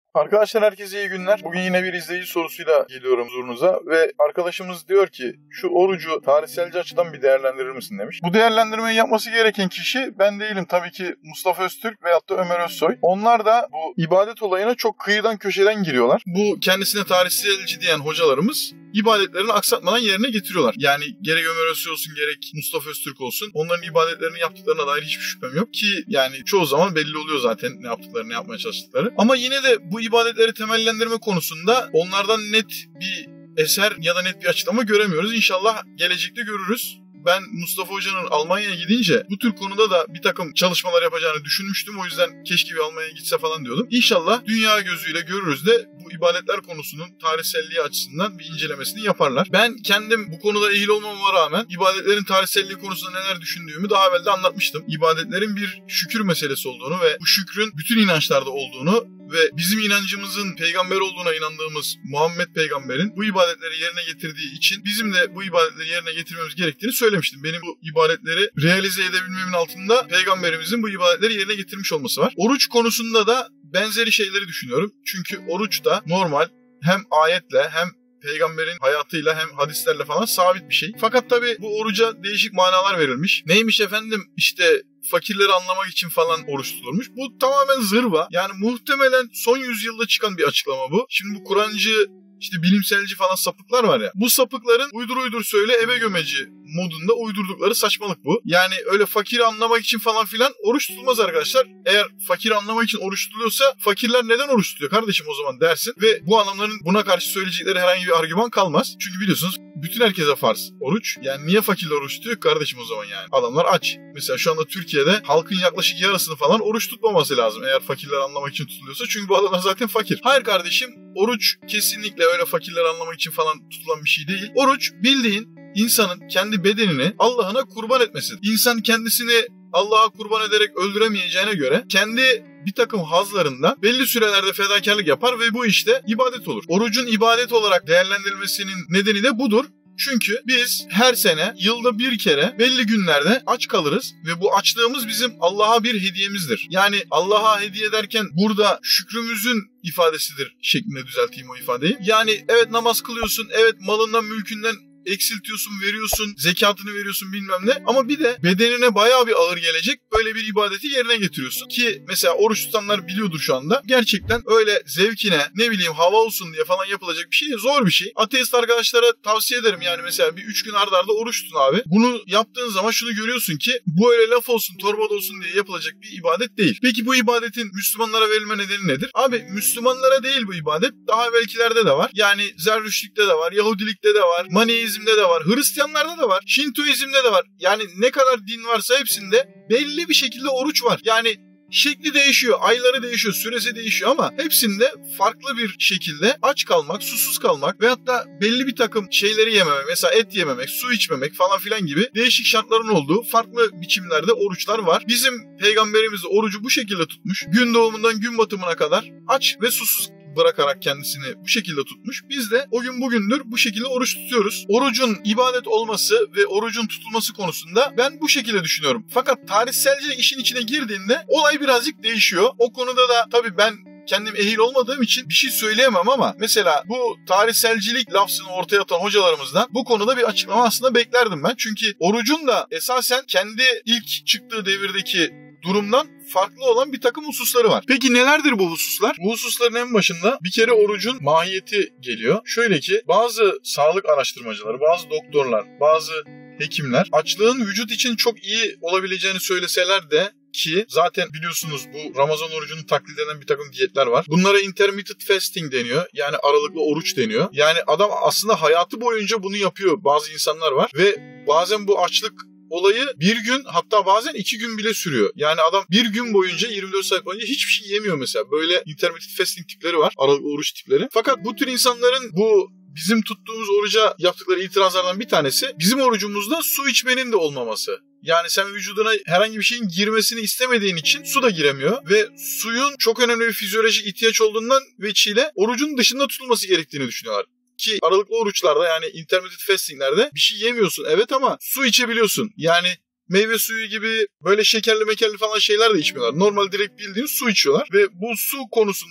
Arkadaşlar herkese iyi günler. Bugün yine bir izleyici sorusuyla geliyorum huzurunuza ve arkadaşımız diyor ki şu orucu tarihselci açıdan bir değerlendirir misin demiş. Bu değerlendirmeyi yapması gereken kişi ben değilim tabii ki, Mustafa Öztürk veyahut da Ömer Özsoy. Onlar da bu ibadet olayına çok kıyıdan köşeden giriyorlar. Bu kendisine tarihselci diyen hocalarımız ibadetlerini aksatmadan yerine getiriyorlar. Yani gerek Ömer Özsoy olsun gerek Mustafa Öztürk olsun, onların ibadetlerini yaptıklarına dair hiçbir şüphem yok ki yani çoğu zaman belli oluyor zaten ne yaptıkları, ne yapmaya çalıştıkları. Ama yine de bu ibadetleri temellendirme konusunda onlardan net bir eser ya da net bir açıklama göremiyoruz. İnşallah gelecekte görürüz. Ben Mustafa Hoca'nın Almanya'ya gidince bu tür konuda da bir takım çalışmalar yapacağını düşünmüştüm. O yüzden keşke bir Almanya'ya gitse falan diyordum. İnşallah dünya gözüyle görürüz de bu ibadetler konusunun tarihselliği açısından bir incelemesini yaparlar. Ben kendim bu konuda ehil olmama rağmen ibadetlerin tarihselliği konusunda neler düşündüğümü daha evvel de anlatmıştım. İbadetlerin bir şükür meselesi olduğunu ve bu şükrün bütün inançlarda olduğunu ve bizim inancımızın peygamber olduğuna inandığımız Muhammed peygamberin bu ibadetleri yerine getirdiği için bizim de bu ibadetleri yerine getirmemiz gerektiğini söylemiştim. Benim bu ibadetleri realize edebilmemin altında peygamberimizin bu ibadetleri yerine getirmiş olması var. Oruç konusunda da benzeri şeyleri düşünüyorum. Çünkü oruç da normal hem ayetle hem peygamberin hayatıyla hem hadislerle falan sabit bir şey. Fakat tabii bu oruca değişik manalar verilmiş. Neymiş efendim işte fakirleri anlamak için falan oruç tutulmuş. Bu tamamen zırva. Yani muhtemelen son yüzyılda çıkan bir açıklama bu. Şimdi bu Kur'ancı İşte bilimselci falan sapıklar var ya. Bu sapıkların uydur söyle eve gömeci modunda uydurdukları saçmalık bu. Yani öyle fakiri anlamak için falan filan oruç tutulmaz arkadaşlar. Eğer fakiri anlamak için oruç tutuluyorsa fakirler neden oruç tutuyor kardeşim o zaman dersin. Ve bu adamların buna karşı söyleyecekleri herhangi bir argüman kalmaz. Çünkü biliyorsunuz bütün herkese farz oruç. Yani niye fakirler oruç tutuyor kardeşim o zaman yani. Adamlar aç. Mesela şu anda Türkiye'de halkın yaklaşık yarısını falan oruç tutmaması lazım. Eğer fakirler anlamak için tutuluyorsa. Çünkü bu adamlar zaten fakir. Hayır kardeşim, oruç kesinlikle öyle fakirleri anlamak için falan tutulan bir şey değil. Oruç bildiğin insanın kendi bedenini Allah'ına kurban etmesidir. İnsan kendisini Allah'a kurban ederek öldüremeyeceğine göre kendi bir takım hazlarından belli sürelerde fedakarlık yapar ve bu işte ibadet olur. Orucun ibadet olarak değerlendirilmesinin nedeni de budur. Çünkü biz her sene yılda bir kere belli günlerde aç kalırız ve bu açlığımız bizim Allah'a bir hediyemizdir. Yani Allah'a hediye ederken burada şükrümüzün ifadesidir şeklinde düzelteyim o ifadeyi. Yani evet namaz kılıyorsun, evet malından mülkünden eksiltiyorsun, veriyorsun, zekatını veriyorsun bilmem ne. Ama bir de bedenine bayağı bir ağır gelecek böyle bir ibadeti yerine getiriyorsun. Ki mesela oruç tutanlar biliyordur şu anda. Gerçekten öyle zevkine ne bileyim hava olsun diye falan yapılacak bir şey değil. Zor bir şey. Ateist arkadaşlara tavsiye ederim yani mesela bir 3 gün arda arda oruç tutun abi. Bunu yaptığın zaman şunu görüyorsun ki bu öyle laf olsun, torba olsun diye yapılacak bir ibadet değil. Peki bu ibadetin Müslümanlara verilme nedeni nedir? Abi Müslümanlara değil bu ibadet. Daha evvelkilerde de var. Yani Zerdüştlükte de var, Yahudilikte de var, Maniizm'de de var, Hristiyanlarda da var, Şintoizm'de de var. Yani ne kadar din varsa hepsinde belli bir şekilde oruç var. Yani şekli değişiyor, ayları değişiyor, süresi değişiyor ama hepsinde farklı bir şekilde aç kalmak, susuz kalmak ve hatta belli bir takım şeyleri yememek, mesela et yememek, su içmemek falan filan gibi değişik şartların olduğu farklı biçimlerde oruçlar var. Bizim peygamberimiz de orucu bu şekilde tutmuş. Gün doğumundan gün batımına kadar aç ve susuz bırakarak kendisini bu şekilde tutmuş. Biz de o gün bugündür bu şekilde oruç tutuyoruz. Orucun ibadet olması ve orucun tutulması konusunda ben bu şekilde düşünüyorum. Fakat tarihselcilik işin içine girdiğinde olay birazcık değişiyor. O konuda da tabii ben kendim ehil olmadığım için bir şey söyleyemem ama mesela bu tarihselcilik lafzını ortaya atan hocalarımızdan bu konuda bir açıklama aslında beklerdim ben. Çünkü orucun da esasen kendi ilk çıktığı devirdeki durumdan farklı olan bir takım hususları var. Peki nelerdir bu hususlar? Bu hususların en başında bir kere orucun mahiyeti geliyor. Şöyle ki bazı sağlık araştırmacıları, bazı doktorlar, bazı hekimler açlığın vücut için çok iyi olabileceğini söyleseler de ki zaten biliyorsunuz bu Ramazan orucunu taklit eden bir takım diyetler var. Bunlara intermittent fasting deniyor. Yani aralıklı oruç deniyor. Yani adam aslında hayatı boyunca bunu yapıyor. Bazı insanlar var ve bazen bu açlık olayı bir gün hatta bazen 2 gün bile sürüyor. Yani adam bir gün boyunca 24 saat boyunca hiçbir şey yemiyor mesela. Böyle intermittent fasting tipleri var. Aralıklı oruç tipleri. Fakat bu tür insanların bu bizim tuttuğumuz oruca yaptıkları itirazlardan bir tanesi bizim orucumuzda su içmenin de olmaması. Yani sen vücuduna herhangi bir şeyin girmesini istemediğin için su da giremiyor ve suyun çok önemli bir fizyolojik ihtiyaç olduğundan veçile orucun dışında tutulması gerektiğini düşünüyorlar. Ki aralıklı oruçlarda yani intermittent fastinglerde bir şey yemiyorsun evet ama su içebiliyorsun. Yani meyve suyu gibi böyle şekerli mekerli falan şeyler de içmiyorlar. Normal direkt bildiğin su içiyorlar ve bu su konusunda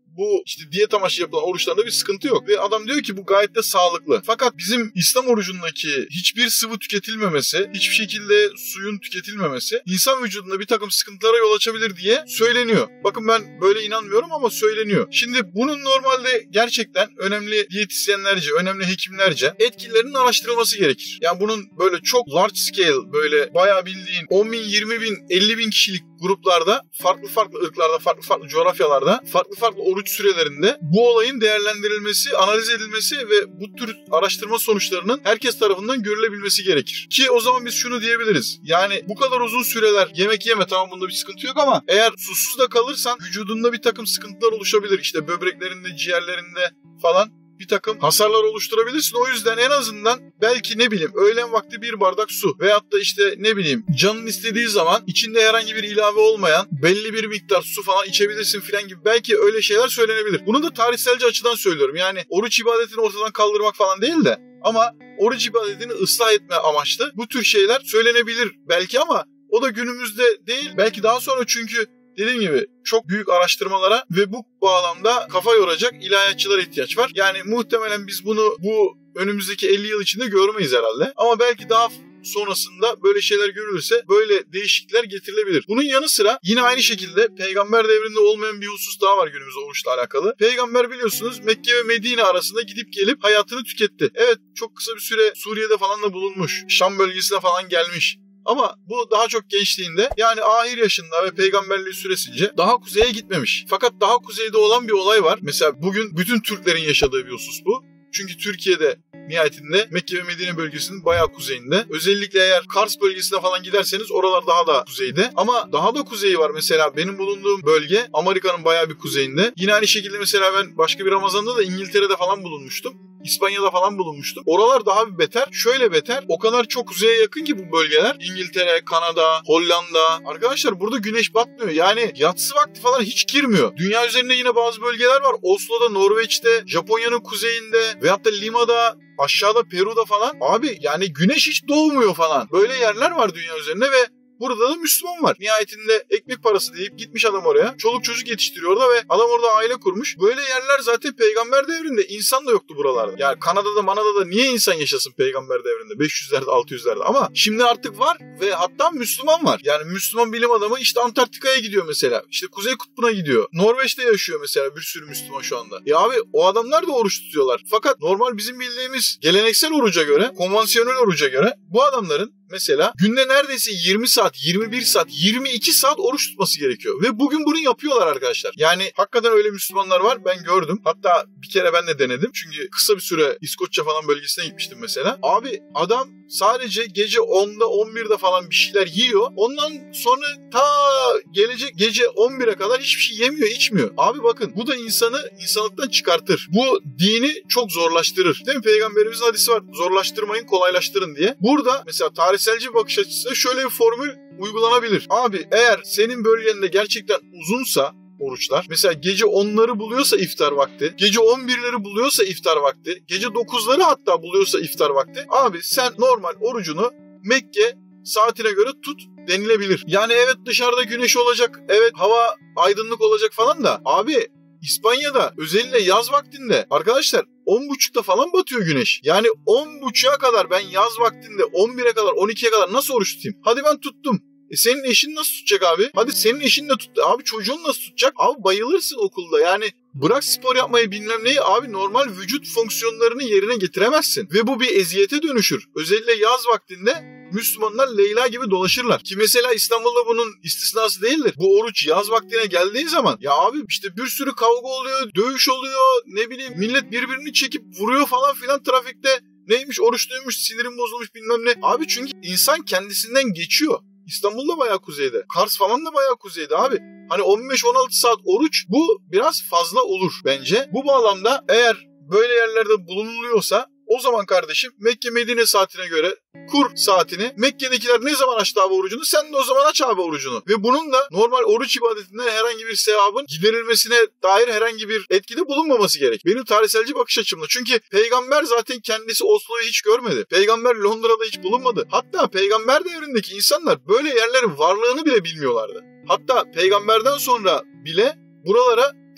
bu işte diyet amaçlı yapılan oruçlarında bir sıkıntı yok. Ve adam diyor ki bu gayet de sağlıklı. Fakat bizim İslam orucundaki hiçbir sıvı tüketilmemesi, hiçbir şekilde suyun tüketilmemesi insan vücudunda bir takım sıkıntılara yol açabilir diye söyleniyor. Bakın ben böyle inanmıyorum ama söyleniyor. Şimdi bunun normalde gerçekten önemli diyetisyenlerce, önemli hekimlerce etkilerinin araştırılması gerekir. Yani bunun böyle çok large scale, böyle bayağı bildiğin 10 bin, 20 bin, 50 bin kişilik gruplarda, farklı ırklarda, farklı coğrafyalarda, farklı oruç sürelerinde bu olayın değerlendirilmesi, analiz edilmesi ve bu tür araştırma sonuçlarının herkes tarafından görülebilmesi gerekir. Ki o zaman biz şunu diyebiliriz. Yani bu kadar uzun süreler yemek yeme, tamam, bunda bir sıkıntı yok ama eğer susuz da kalırsan vücudunda bir takım sıkıntılar oluşabilir. İşte böbreklerinde, ciğerlerinde falan bir takım hasarlar oluşturabilirsin. O yüzden en azından belki ne bileyim öğlen vakti bir bardak su veyahut da işte ne bileyim canın istediği zaman içinde herhangi bir ilave olmayan belli bir miktar su falan içebilirsin filan gibi belki öyle şeyler söylenebilir. Bunu da tarihselci açıdan söylüyorum. Yani oruç ibadetini ortadan kaldırmak falan değil de ama oruç ibadetini ıslah etme amaçlı bu tür şeyler söylenebilir belki ama o da günümüzde değil. Belki daha sonra, çünkü dediğim gibi çok büyük araştırmalara ve bu bağlamda kafa yoracak ilahiyatçılara ihtiyaç var. Yani muhtemelen biz bunu bu önümüzdeki 50 yıl içinde görmeyiz herhalde. Ama belki daha sonrasında böyle şeyler görülürse böyle değişiklikler getirilebilir. Bunun yanı sıra yine aynı şekilde peygamber devrinde olmayan bir husus daha var günümüz oruçla alakalı. Peygamber biliyorsunuz Mekke ve Medine arasında gidip gelip hayatını tüketti. Evet, çok kısa bir süre Suriye'de falan da bulunmuş. Şam bölgesine falan gelmiş. Ama bu daha çok gençliğinde, yani ahir yaşında ve peygamberliği süresince daha kuzeye gitmemiş. Fakat daha kuzeyde olan bir olay var. Mesela bugün bütün Türklerin yaşadığı bir husus bu. Çünkü Türkiye'de nihayetinde Mekke ve Medine bölgesinin bayağı kuzeyinde. Özellikle eğer Kars bölgesine falan giderseniz oralar daha da kuzeyde. Ama daha da kuzeyi var. Mesela benim bulunduğum bölge Amerika'nın bayağı bir kuzeyinde. Yine aynı şekilde mesela ben başka bir Ramazan'da da İngiltere'de falan bulunmuştum. İspanya'da falan bulunmuştum. Oralar daha bir beter. Şöyle beter. O kadar çok kuzeye yakın ki bu bölgeler. İngiltere, Kanada, Hollanda. Arkadaşlar burada güneş batmıyor. Yani yatsı vakti falan hiç girmiyor. Dünya üzerinde yine bazı bölgeler var. Oslo'da, Norveç'te, Japonya'nın kuzeyinde veyahut da Lima'da, aşağıda Peru'da falan. Abi yani güneş hiç doğmuyor falan. Böyle yerler var dünya üzerinde ve burada da Müslüman var. Nihayetinde ekmek parası deyip gitmiş adam oraya. Çoluk çocuk yetiştiriyor orada ve adam orada aile kurmuş. Böyle yerler zaten peygamber devrinde insan da yoktu buralarda. Yani Kanada'da, Manada'da niye insan yaşasın peygamber devrinde? 500'lerde, 600'lerde ama şimdi artık var ve hatta Müslüman var. Yani Müslüman bilim adamı işte Antarktika'ya gidiyor mesela. İşte Kuzey Kutbu'na gidiyor. Norveç'te yaşıyor mesela bir sürü Müslüman şu anda. Ya abi o adamlar da oruç tutuyorlar. Fakat normal bizim bildiğimiz geleneksel oruca göre, konvansiyonel oruca göre bu adamların mesela günde neredeyse 20 saat, 21 saat, 22 saat oruç tutması gerekiyor. Ve bugün bunu yapıyorlar arkadaşlar. Yani hakikaten öyle Müslümanlar var. Ben gördüm. Hatta bir kere ben de denedim. Çünkü kısa bir süre İskoçya falan bölgesine gitmiştim mesela. Abi adam sadece gece 10'da 11'de falan bir şeyler yiyor. Ondan sonra ta gelecek gece 11'e kadar hiçbir şey yemiyor, içmiyor. Abi bakın bu da insanı insanlıktan çıkartır. Bu dini çok zorlaştırır. Değil mi? Peygamberimizin hadisi var. Zorlaştırmayın, kolaylaştırın diye. Burada mesela tarihselci bir bakış açısıyla şöyle bir formül uygulanabilir. Abi eğer senin bölgende gerçekten uzunsa oruçlar, mesela gece 10'ları buluyorsa iftar vakti, gece 11'leri buluyorsa iftar vakti, gece 9'ları hatta buluyorsa iftar vakti, abi sen normal orucunu Mekke saatine göre tut denilebilir. Yani evet dışarıda güneş olacak, evet hava aydınlık olacak falan da abi İspanya'da özellikle yaz vaktinde arkadaşlar 10.30'da falan batıyor güneş. Yani 10.30'a kadar ben yaz vaktinde 11'e kadar 12'ye kadar nasıl oruç tutayım? Hadi ben tuttum. Senin eşin nasıl tutacak abi? Hadi senin eşin de tuttu. Abi çocuğun nasıl tutacak? Abi bayılırsın okulda. Yani bırak spor yapmayı bilmem neyi. Abi normal vücut fonksiyonlarını yerine getiremezsin. Ve bu bir eziyete dönüşür. Özellikle yaz vaktinde Müslümanlar Leyla gibi dolaşırlar. Ki mesela İstanbul'da bunun istisnası değildir. Bu oruç yaz vaktine geldiği zaman ya abi işte bir sürü kavga oluyor, dövüş oluyor, ne bileyim millet birbirini çekip vuruyor falan filan trafikte. Neymiş oruçluymuş, sinirim bozulmuş bilmem ne. Abi çünkü insan kendisinden geçiyor. İstanbul'da bayağı kuzeyde. Kars falan da bayağı kuzeyde abi. Hani 15-16 saat oruç bu biraz fazla olur bence. Bu bağlamda eğer böyle yerlerde bulunuluyorsa o zaman kardeşim Mekke Medine saatine göre kur saatini. Mekke'dekiler ne zaman açtı abi orucunu? Sen de o zaman aç abi orucunu. Ve bunun da normal oruç ibadetinden herhangi bir sevabın giderilmesine dair herhangi bir etkide bulunmaması gerek. Benim tarihselci bakış açımla. Çünkü peygamber zaten kendisi Oslo'yu hiç görmedi. Peygamber Londra'da hiç bulunmadı. Hatta peygamber devrindeki insanlar böyle yerlerin varlığını bile bilmiyorlardı. Hatta peygamberden sonra bile buralara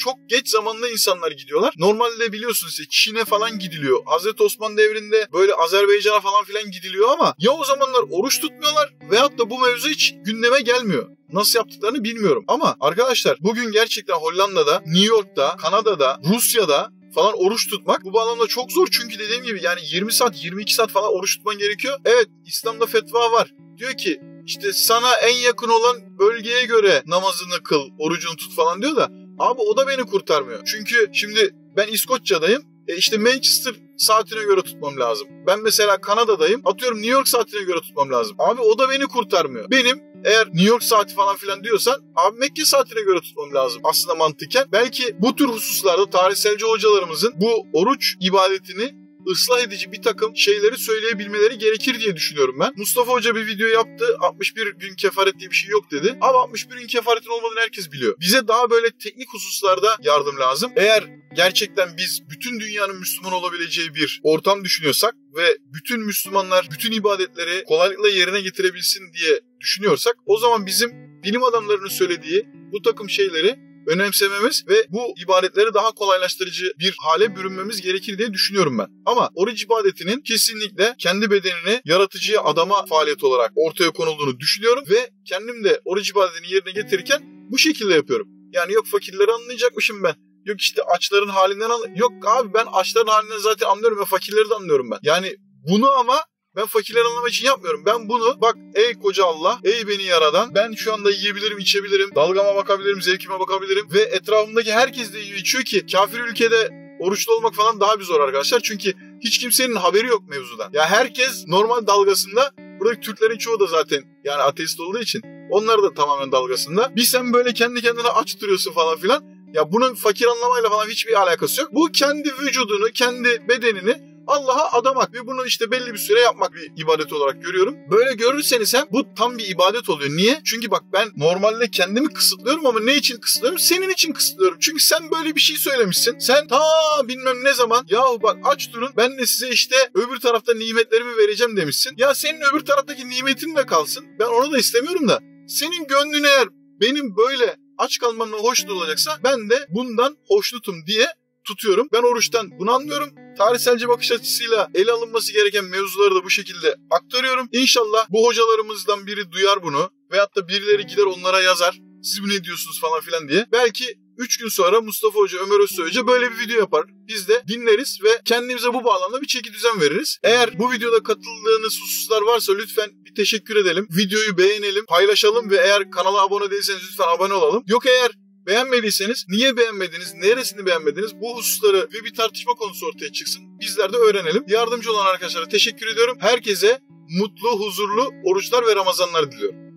çok geç zamanda insanlar gidiyorlar. Normalde biliyorsunuz işte Çin'e falan gidiliyor. Hazreti Osman devrinde böyle Azerbaycan'a falan filan gidiliyor ama ya o zamanlar oruç tutmuyorlar veyahut da bu mevzu hiç gündeme gelmiyor. Nasıl yaptıklarını bilmiyorum. Ama arkadaşlar bugün gerçekten Hollanda'da, New York'ta, Kanada'da, Rusya'da falan oruç tutmak bu bağlamda çok zor. Çünkü dediğim gibi yani 20 saat, 22 saat falan oruç tutman gerekiyor. Evet, İslam'da fetva var. Diyor ki işte sana en yakın olan bölgeye göre namazını kıl, orucunu tut falan diyor da abi o da beni kurtarmıyor. Çünkü şimdi ben İskoçya'dayım. İşte Manchester saatine göre tutmam lazım. Ben mesela Kanada'dayım. Atıyorum New York saatine göre tutmam lazım. Abi o da beni kurtarmıyor. Benim eğer New York saati falan filan diyorsan abi Mekke saatine göre tutmam lazım. Aslında mantıken. Belki bu tür hususlarda tarihselci hocalarımızın bu oruç ibadetini ıslah edici bir takım şeyleri söyleyebilmeleri gerekir diye düşünüyorum ben. Mustafa Hoca bir video yaptı. 61 gün kefaret diye bir şey yok dedi. Ama 61 gün kefaretin olmadığını herkes biliyor. Bize daha böyle teknik hususlarda yardım lazım. Eğer gerçekten biz bütün dünyanın Müslüman olabileceği bir ortam düşünüyorsak ve bütün Müslümanlar bütün ibadetleri kolaylıkla yerine getirebilsin diye düşünüyorsak o zaman bizim bilim adamlarının söylediği bu takım şeyleri önemsememiz ve bu ibadetleri daha kolaylaştırıcı bir hale bürünmemiz gerekir diye düşünüyorum ben. Ama oruç ibadetinin kesinlikle kendi bedenini yaratıcıya adama faaliyet olarak ortaya konulduğunu düşünüyorum ve kendim de oruç ibadetini yerine getirirken bu şekilde yapıyorum. Yani yok fakirleri anlayacakmışım ben. Yok işte açların halinden Yok abi ben açların halinden zaten anlıyorum ve fakirleri de anlıyorum ben. Yani bunu ama ben fakirleri anlamak için yapmıyorum. Ben bunu bak ey koca Allah, ey beni yaradan, ben şu anda yiyebilirim, içebilirim, dalgama bakabilirim, zevkime bakabilirim ve etrafımdaki herkes de yiyor, içiyor ki kafir ülkede oruçlu olmak falan daha bir zor arkadaşlar. Çünkü hiç kimsenin haberi yok mevzudan. Ya herkes normal dalgasında. Buradaki Türklerin çoğu da zaten yani ateist olduğu için onlar da tamamen dalgasında. Bir sen böyle kendi kendine aç duruyorsun falan filan. Ya bunun fakir anlamayla falan hiçbir alakası yok. Bu kendi vücudunu, kendi bedenini Allah'a adamak ve bunu işte belli bir süre yapmak bir ibadet olarak görüyorum. Böyle görürseniz hem bu tam bir ibadet oluyor. Niye? Çünkü bak ben normalde kendimi kısıtlıyorum ama ne için kısıtlıyorum? Senin için kısıtlıyorum. Çünkü sen böyle bir şey söylemişsin. Sen ta bilmem ne zaman yahu bak aç durun ben de size işte öbür tarafta nimetlerimi vereceğim demişsin. Ya senin öbür taraftaki nimetin de kalsın. Ben onu da istemiyorum da. Senin gönlün eğer benim böyle aç kalmamla hoşnut olacaksa ben de bundan hoşnutum diye tutuyorum. Ben oruçtan bunu anlıyorum. Tarihselci bakış açısıyla ele alınması gereken mevzuları da bu şekilde aktarıyorum. İnşallah bu hocalarımızdan biri duyar bunu veyahut da birileri gider onlara yazar. Siz bu ne diyorsunuz falan filan diye. Belki 3 gün sonra Mustafa Hoca, Ömer Özsoy Hoca böyle bir video yapar. Biz de dinleriz ve kendimize bu bağlamda bir çeki düzen veririz. Eğer bu videoda katıldığınız hususlar varsa lütfen bir teşekkür edelim. Videoyu beğenelim, paylaşalım ve eğer kanala abone değilseniz lütfen abone olalım. Yok eğer beğenmediyseniz niye beğenmediniz, neresini beğenmediniz bu hususları ve bir tartışma konusu ortaya çıksın. Bizler de öğrenelim. Yardımcı olan arkadaşlara teşekkür ediyorum. Herkese mutlu, huzurlu oruçlar ve Ramazanlar diliyorum.